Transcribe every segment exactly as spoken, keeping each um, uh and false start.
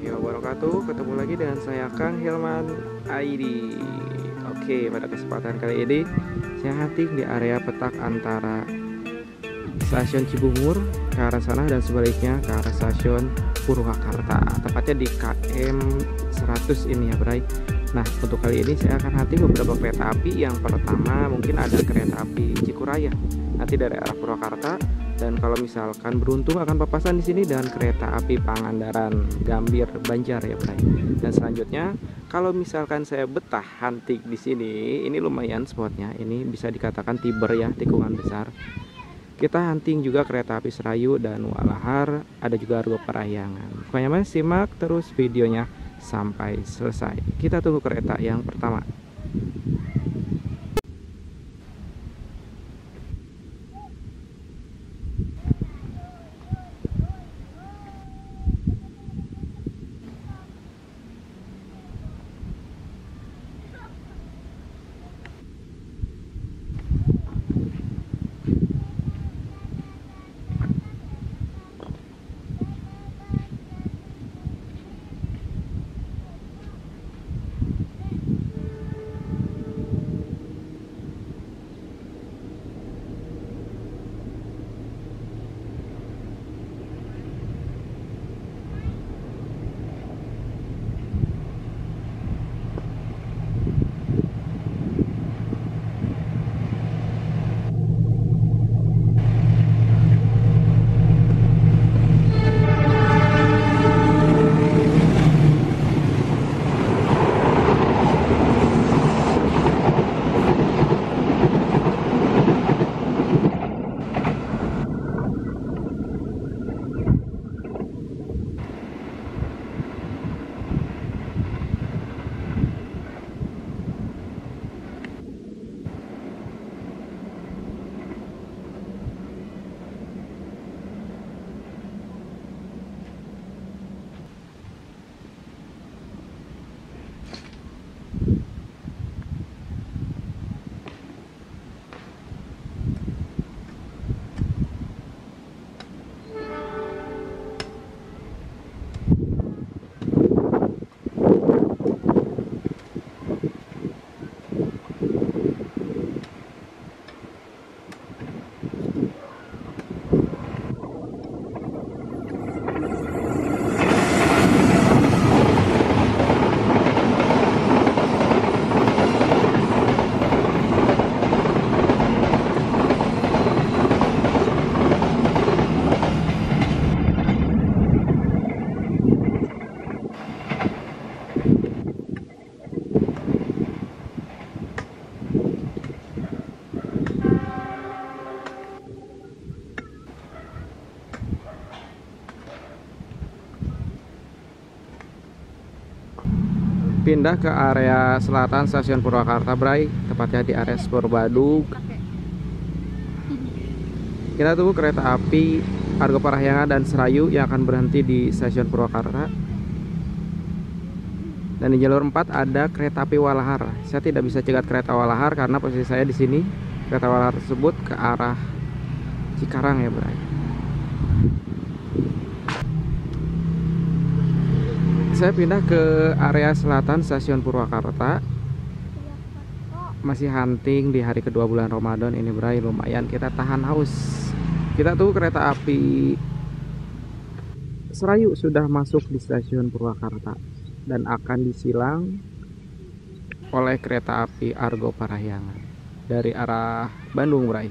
warahmatullahi wabarakatuh. Ketemu lagi dengan saya Kang Hilman I D. Oke, pada kesempatan kali ini saya hunting di area petak antara stasiun Cibungur ke arah sana dan sebaliknya ke arah stasiun Purwakarta, tepatnya di K M seratus ini ya Bray. Nah, untuk kali ini saya akan hunting beberapa kereta api. Yang pertama mungkin ada kereta api Cikuraya nanti dari arah Purwakarta, dan kalau misalkan beruntung akan papasan di sini dengan kereta api Pangandaran Gambir Banjar ya Bray. Dan selanjutnya kalau misalkan saya betah hunting di sini, ini lumayan spotnya, ini bisa dikatakan Tiber ya, tikungan besar. Kita hunting juga kereta api Serayu dan Walahar, ada juga Argo Parahyangan. Pokoknya mas simak terus videonya sampai selesai. Kita tunggu kereta yang pertama. Pindah ke area selatan stasiun Purwakarta Bray, tepatnya di area Spur Badug. Kita tunggu kereta api Argo Parahyangan dan Serayu yang akan berhenti di stasiun Purwakarta. Dan di jalur empat ada kereta api Walahar. Saya tidak bisa cegat kereta Walahar karena posisi saya di sini. Kereta Walahar tersebut ke arah Cikarang ya Bray. Saya pindah ke area selatan stasiun Purwakarta. Masih hunting di hari kedua bulan Ramadan ini Bray, lumayan kita tahan haus. Kita tuh kereta api Serayu sudah masuk di stasiun Purwakarta dan akan disilang oleh kereta api Argo Parahyangan dari arah Bandung Bray.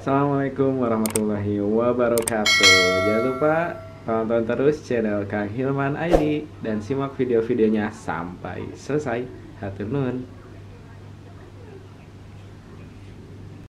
Assalamualaikum warahmatullahi wabarakatuh. Jangan lupa tonton terus channel Kang Hilman I D dan simak video-videonya sampai selesai. Hatur nuhun.